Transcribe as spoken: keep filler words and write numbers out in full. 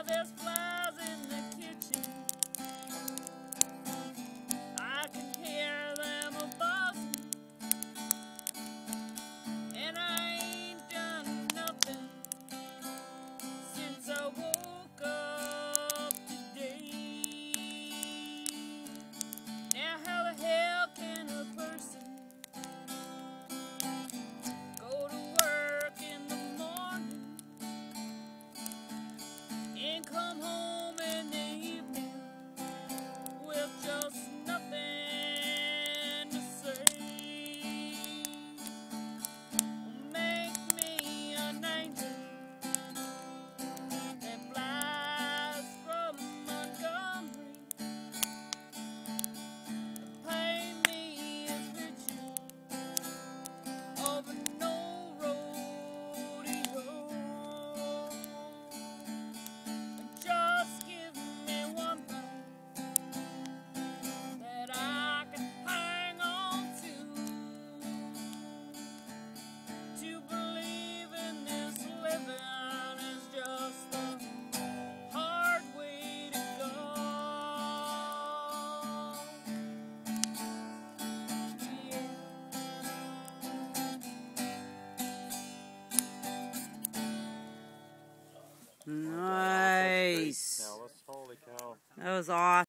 there's flies in the kitchen. I can hear them a buzzing, and I ain't done nothing since I woke up today. Now how the hell can a person go to work in the morning and come home in the evening with just nothing to say? Make me an angel that flies from Montgomery. Paint me a picture of an old rodeo. Just give me one thing that I can hang on to, to believe in this living is just a hard way to go. Yeah. Nice. Alyce, holy cow. That was awesome.